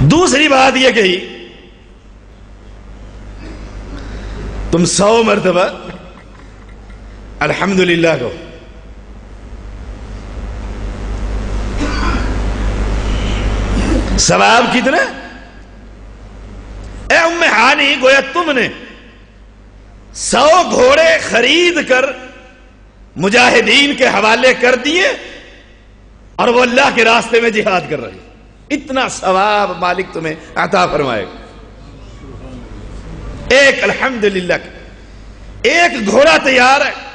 दूसरी बात यह कही, तुम 100 मरतबा अल्हम्दुलिल्लाह कहो। सवाब कितना? ए उम्मे हानी, गोया तुमने 100 घोड़े खरीद कर मुजाहिदीन के हवाले कर दिए और वो अल्लाह के रास्ते में जिहाद कर रहे। इतना सवाब मालिक तुम्हें अता फरमाएगा। एक अल्हम्दुलिल्लाह, एक घोड़ा तैयार है,